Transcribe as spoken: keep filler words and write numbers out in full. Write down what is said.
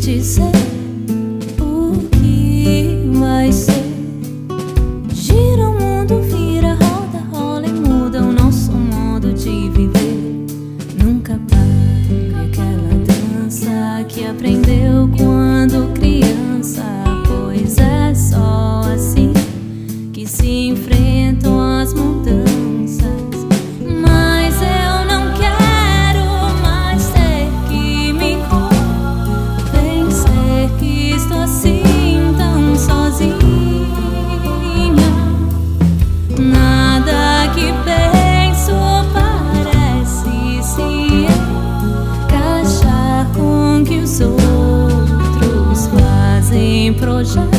dizer o que vai ser. Gira o mundo, vira, roda, rola e muda o nosso modo de viver. Nunca pare aquela dança que aprendeu quando criança, pois é só assim que se enfrentam as mudanças. Mas eu não quero mais ter que me convencer que estou assim tão sozinha. Nada que penso parece se encaixar com o que os outros fazem, projetos